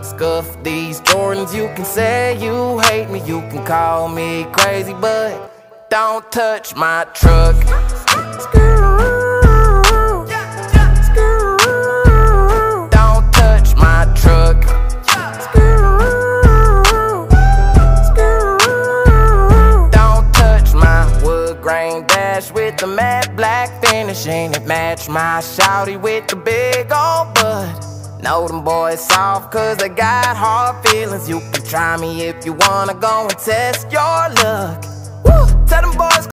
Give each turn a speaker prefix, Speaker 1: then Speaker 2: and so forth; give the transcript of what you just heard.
Speaker 1: Scuff these Jordans, you can say you hate me, you can call me crazy, but don't touch my truck. Don't touch my truck. Don't touch my wood grain dash with the matte black finishing. It match my shawty with the big old butt. Know them boys soft cause they got hard feelings. You can try me if you wanna go and test your luck. Woo! Tell them boys